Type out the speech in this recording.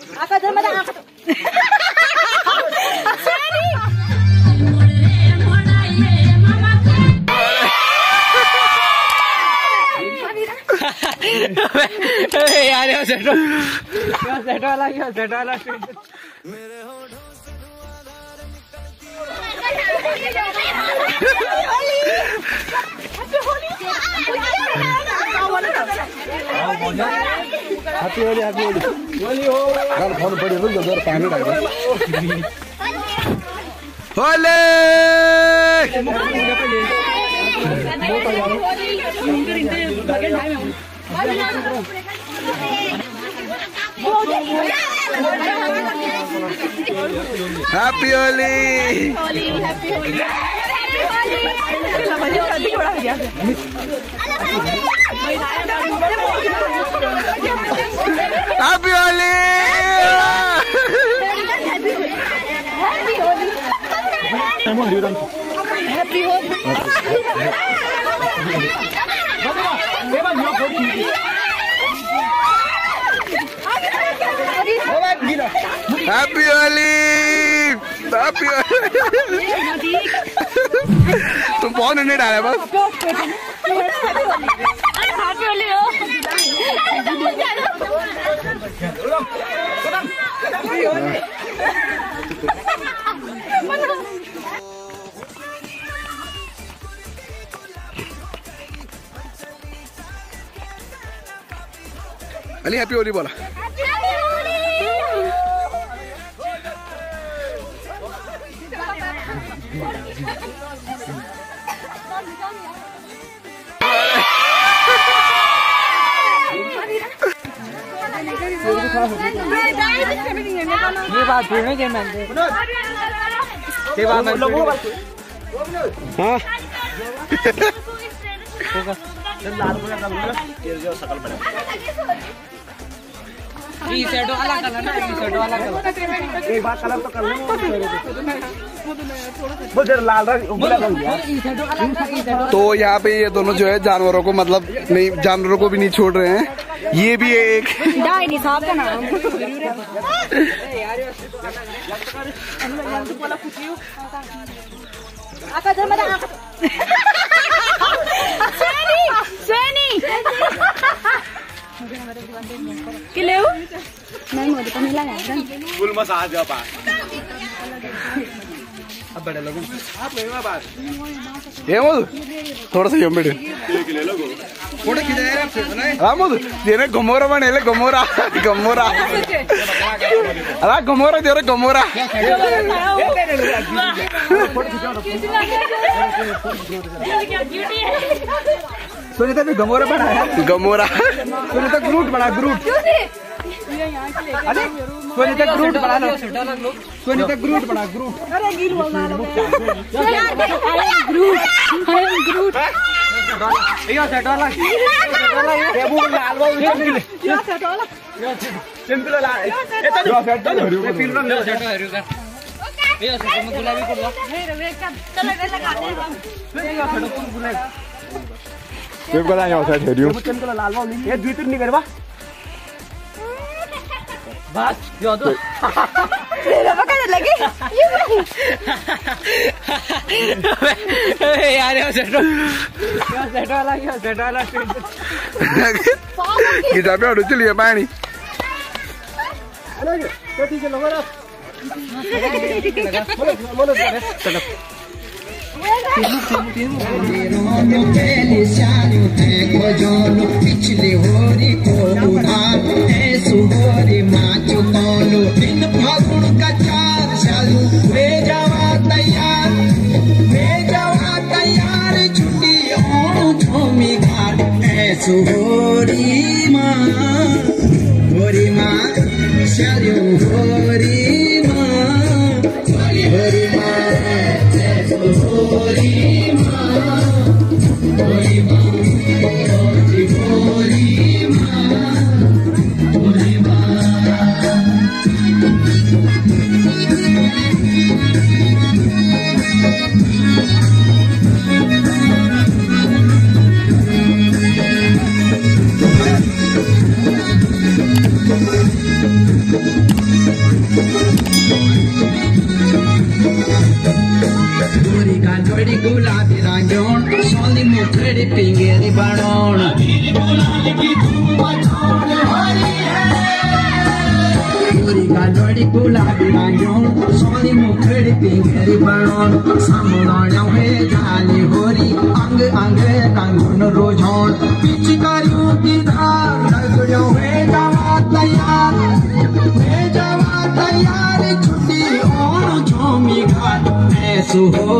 यार सेट वाला हैप्पी होली यार फोन पड़े लो जरा पानी डाल Holi happy Holi happy Holi happy Holi तुम फोन नहीं डाला बस हैप्पी होली हो अली हैप्पी होली बोला ये बात है ना के मन के बात लोगों हां लाल पूरा कर लो ये जो शकल बना ई सेट वाला कलर ना ई सेट वाला कलर एक बात कलर तो कर लो वो जरा लाल रंग उगला कर दिया तो यहाँ पे ये दोनों जो है जानवरों को मतलब नहीं जानवरों को भी नहीं छोड़ रहे हैं ये भी एक साहब का नाम फुल मसाज अब बड़े लोग ये थोड़ा सा बेटे फोटो रामोद तेरे गमोरा बने गमोरा गमोरा अरे गमोरा दे गमोरा सुनीता भी गमोरा बनाया गमोरा सुनीता ग्रूट बना ग्रूट अरे सुनीता ग्रूट बना लो सुनीता ग्रूट बना ग्रूट ग्रूट यो सेट वाला ये वो लाल वो यो सेट वाला सिंपल लाल ए तो यो सेट तो ये फिल्म ले सेट हरियो कर यो सेट में गुलाबी कर लो नहीं रे चलो ये लगाते हैं यो सेट को गुलाबी ये को लाया सेट हरियो सिंपल लाल वो ये दुई तीन नहीं करवा बस यो तो तेरा पकड़ लगी यार यो सेट वाला किताब में उड़ चलिए पानी ठीक है लोगों पिछले होरी को उधार सुहोरी माँ चुकौलो दिन फागुन का चार चालू वे जावा तैयार छुट्टी झोमी घाट सुहोरी माँ चालू होरी माँ गोरी का जोड़ी गुलाबी रंगों सोनी मुखड़ी पिंगेरी बनोन गोरी का जोड़ी गुलाबी रंगों सोनी मुखड़ी पिंगेरी बनोन सामने हुए जाली होरी अंग अंग रंगोन रोजोन पिचकारियों की धार लगो हुए जवा तैयार छुट्टी और झोमी घाट ऐसो हो